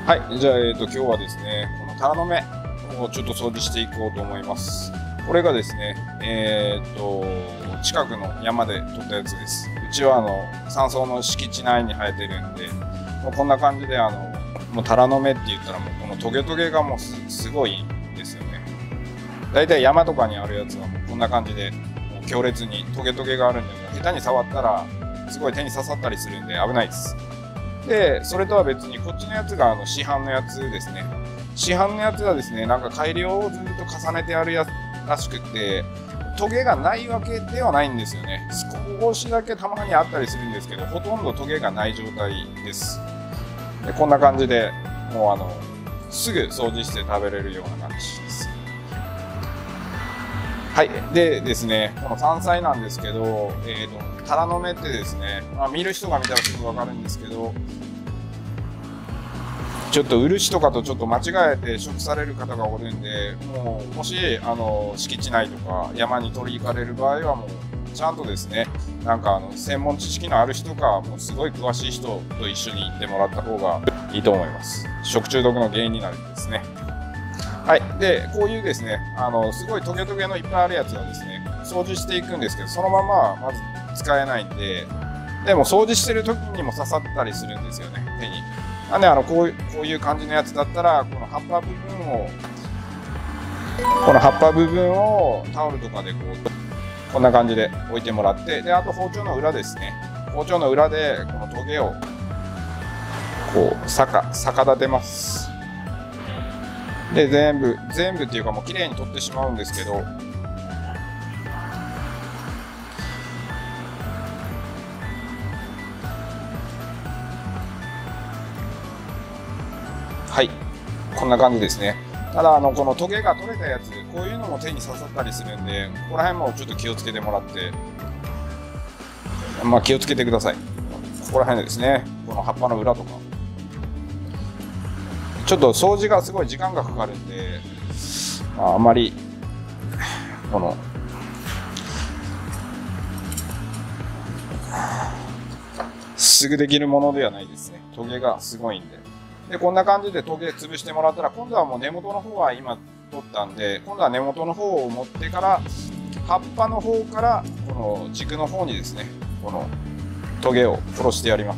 はい、じゃあ、今日はですね、このタラの芽をちょっと掃除していこうと思います。これがですね、近くの山で採ったやつです。うちは山荘の敷地内に生えてるんで、もうこんな感じでもうタラの芽って言ったらもうこのトゲトゲがもうすごいんですよね。だいたい山とかにあるやつはもうこんな感じで、もう強烈にトゲトゲがあるんで、もう下手に触ったらすごい手に刺さったりするんで危ないです。で、それとは別にこっちのやつが市販のやつですね。市販のやつはですね、なんか改良をずっと重ねてあるやつらしくて、トゲがないわけではないんですよね。少しだけたまにあったりするんですけど、ほとんどトゲがない状態です。でこんな感じで、もうすぐ掃除して食べれるような感じです。はい。でですね、この山菜なんですけど、タラの芽ってですね、見る人が見たらすぐわかるんですけど、ちょっと漆とかとちょっと間違えて食される方がおるんで、もし敷地内とか山に取り行かれる場合はもうちゃんとですね、なんか専門知識のある人か、もうすごい詳しい人と一緒に行ってもらった方がいいと思います。食中毒の原因になるんですね。はい。で、こういうですね、すごいトゲトゲのいっぱいあるやつはですね、掃除していくんですけど、そのまままず使えないんで、でも掃除してる時にも刺さったりするんですよね、手に。なんでこういう感じのやつだったら、この葉っぱ部分をタオルとかでこんな感じで置いてもらって、で、あと包丁の裏ですね。包丁の裏でこのトゲを逆立てます。で、全部っていうかもう綺麗に取ってしまうんですけど、はい、こんな感じですね。ただこのトゲが取れたやつ、こういうのも手に刺さったりするんで、ここら辺もちょっと気をつけてもらって、気をつけてください。ここら辺ですね、この葉っぱの裏とか。ちょっと掃除がすごい時間がかかるんで、あんまりすぐできるものではないですね。トゲがすごいんで。で、こんな感じでトゲ潰してもらったら、今度はもう根元の方は今取ったんで、今度は根元の方を持ってから、葉っぱの方からこの軸の方にですね、このトゲを殺してやります。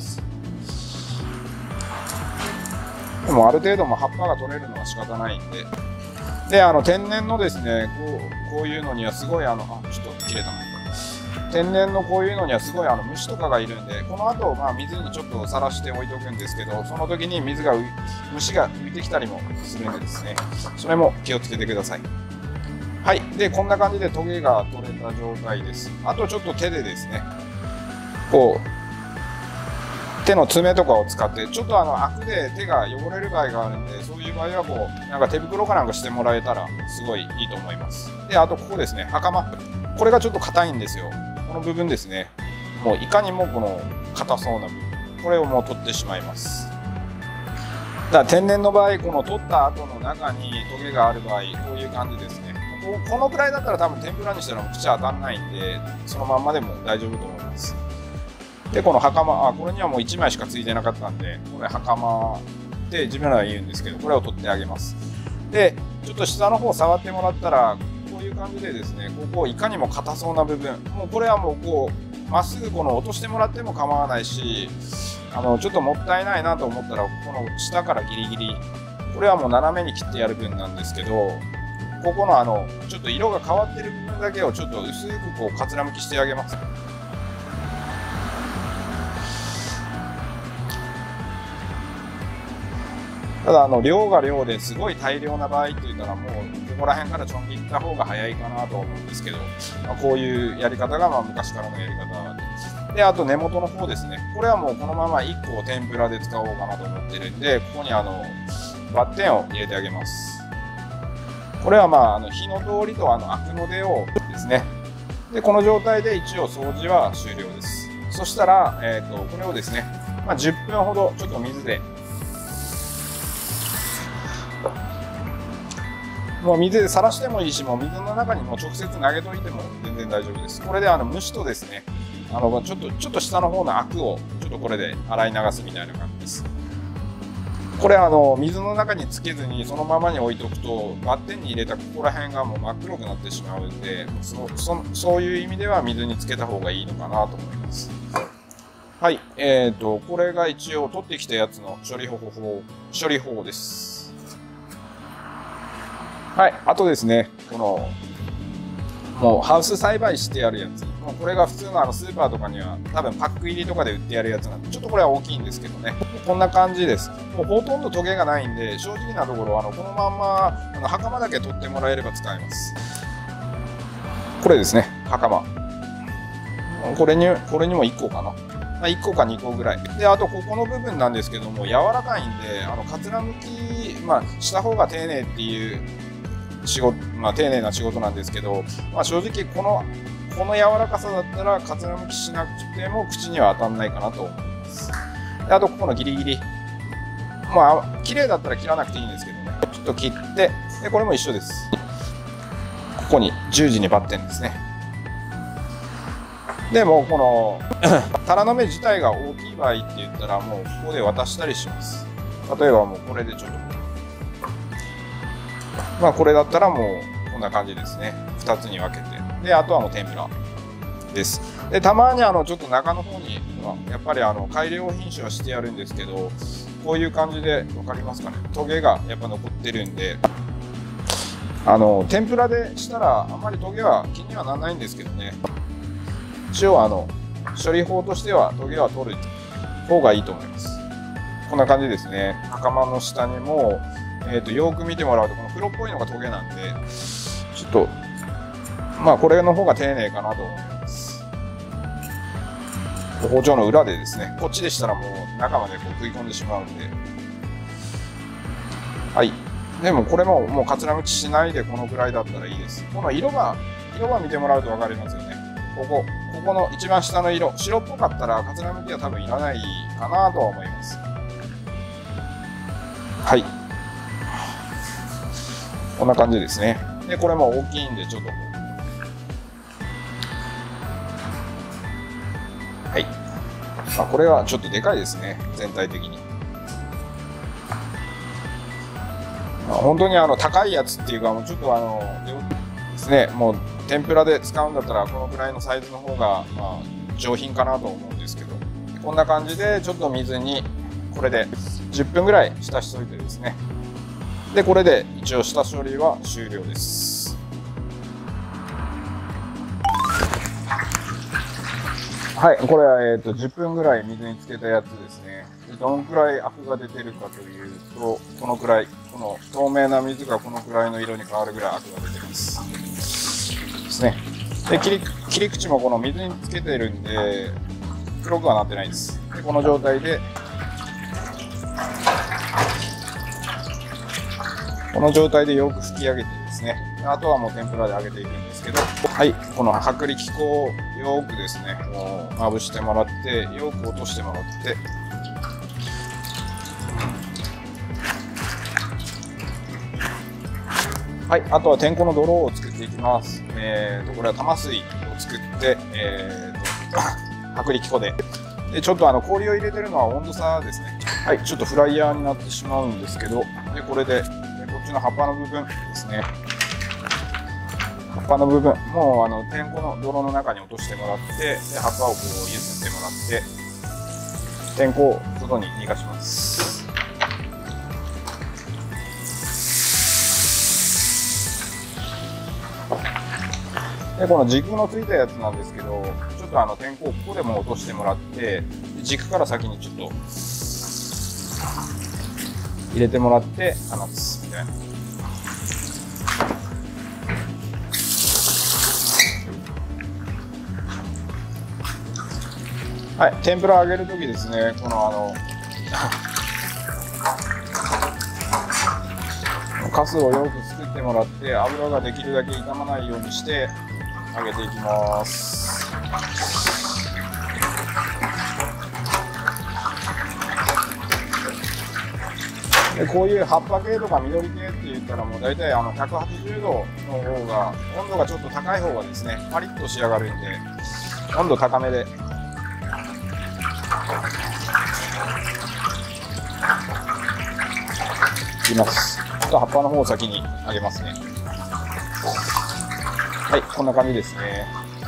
でもある程度も葉っぱが取れるのは仕方ないんで。で、天然のですね、こういうのにはすごいちょっと切れたな。天然のこういうのにはすごい虫とかがいるんで、この後水にちょっとさらしておいておくんですけど、その時に虫が浮いてきたりもするんでですね、それも気をつけてください。はい。で、こんな感じでトゲが取れた状態です。あとちょっと手でですね、手の爪とかを使って、ちょっとアクで手が汚れる場合があるんで、そういう場合はなんか手袋かなんかしてもらえたらすごいいいと思います。で、あとここですね、袴。これがちょっと硬いんですよ。この部分ですね。もういかにもこの硬そうな部分。これをもう取ってしまいます。だから天然の場合、この取った後の中にトゲがある場合、こういう感じですね。このくらいだったら多分天ぷらにしたら口当たんないんで、そのまんまでも大丈夫と思います。で、この袴、これにはもう1枚しかついてなかったんで、これ袴って自分らは言うんですけど、これを取ってあげます。で、ちょっと下の方触ってもらったら、こういう感じでですね、ここいかにも硬そうな部分、もうこれはもうまっすぐ落としてもらっても構わないし、ちょっともったいないなと思ったら、この下からギリギリ、これはもう斜めに切ってやる分なんですけど、ここのちょっと色が変わってる部分だけをちょっと薄くかつらむきしてあげます。ただ量が量ですごい大量な場合って言ったらもうここら辺からちょん切った方が早いかなと思うんですけど、こういうやり方が昔からのやり方で、あと根元の方ですね。これはもうこのまま1個を天ぷらで使おうかなと思ってるんで、ここにバッテンを入れてあげます。これは火の通りとアクの出をですね。で、この状態で一応掃除は終了です。そしたら、これをですね、10分ほどちょっと水で、もう水でさらしてもいいし、もう水の中にも直接投げといても全然大丈夫です。これで虫とですね、ちょっと下の方のアクをちょっとこれで洗い流すみたいな感じです。 これ水の中につけずにそのままに置いとくとバッテンに入れたここら辺がもう真っ黒くなってしまうんで、そういう意味では水につけた方がいいのかなと思います。はい、これが一応取ってきたやつの処理方法です。はい、あとですね、もうハウス栽培してあるやつ、もうこれが普通のスーパーとかには多分パック入りとかで売ってやるやつなんで、ちょっとこれは大きいんですけどね、こんな感じです。もうほとんどトゲがないんで、正直なところこのまんま袴だけ取ってもらえれば使えます。これですね、袴。これにも1個かな。1個か2個ぐらいで、あとここの部分なんですけども、柔らかいんでかつらむき、した方が丁寧っていう仕事、丁寧な仕事なんですけど、正直この柔らかさだったらかつらむきしなくても口には当たんないかなと思います。であとここのギリギリ、綺麗だったら切らなくていいんですけどね、ちょっと切って、でこれも一緒です。ここに十字にバッテンですね。でもこのタラの芽自体が大きい場合って言ったら、もうここで渡したりします。例えばもうこれでちょっとこれだったらもうこんな感じですね。2つに分けて、であとはもう天ぷらです。でたまにちょっと中の方にやっぱり改良品種はしてやるんですけど、こういう感じで分かりますかね、トゲがやっぱ残ってるんで、天ぷらでしたらあんまりトゲは気にはならないんですけどね、一応処理法としてはトゲは取る方がいいと思います。こんな感じですね。袴の下にも、よく見てもらうとこの黒っぽいのがトゲなんで、ちょっとこれの方が丁寧かなと思います。包丁の裏でですね、こっちでしたらもう中まで食い込んでしまうんで、はい。でもこれももうかつらむきしないでこのぐらいだったらいいです。この色が見てもらうと分かりますよね。ここの一番下の色、白っぽかったらかつらむきは多分いらないかなとは思います。はい。こんな感じですね。で、これも大きいんでちょっと。はい。これはちょっとでかいですね。全体的に。本当に高いやつっていうか、もうちょっとですね、もう天ぷらで使うんだったらこのくらいのサイズの方が上品かなと思うんですけど、こんな感じでちょっと水にこれで10分ぐらい浸しといてですね、でこれで一応下処理は終了です。はい、これは10分ぐらい水につけたやつですね。どのくらいアクが出てるかというと、このくらい、この透明な水がこのくらいの色に変わるぐらいアクが出てます。ですね。で切り口もこの水につけてるんで黒くはなってないです。でこの状態でよく拭き上げてですね、あとはもう天ぷらで揚げていくんですけど、はい、この薄力粉をよくですね、もうまぶしてもらって、よく落としてもらって、はい、あとは天粉の泥を作っていきます。これは玉水を作って、薄力粉で。ちょっと氷を入れてるのは温度差ですね。はい、ちょっとフライヤーになってしまうんですけど、でこれでこっちの葉っぱの部分ですね。葉っぱの部分、もう天粉の泥の中に落としてもらって、で葉っぱをこう譲ってもらって、天粉を外に逃がします。でこの軸のついたやつなんですけど、ちょっと天粉をここでも落としてもらって、軸から先にちょっと入れてもらって放つみたいな。はい、天ぷら揚げるときですね、このカスをよくすくってもらって、油ができるだけ傷まないようにして揚げていきます。でこういう葉っぱ系とか緑系って言ったら、もう大体180度の方が、温度がちょっと高い方がですね、パリッと仕上がるんで、温度高めで。 切ります。あと葉っぱの方を先に揚げますね。はい、こんな感じですね。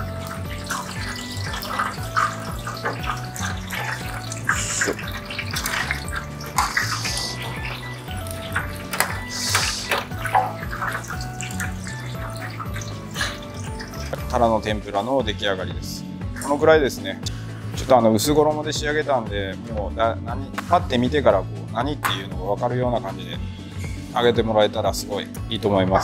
タラの天ぷらの出来上がりです。このくらいですね。ちょっと薄衣で仕上げたんで、もうパッて見てからこう何っていうのが分かるような感じで揚げてもらえたらすごいいいと思います。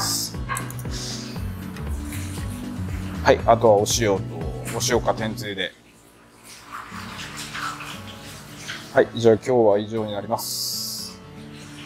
はい、あとはお塩か天つゆで。はい、じゃあ今日は以上になります。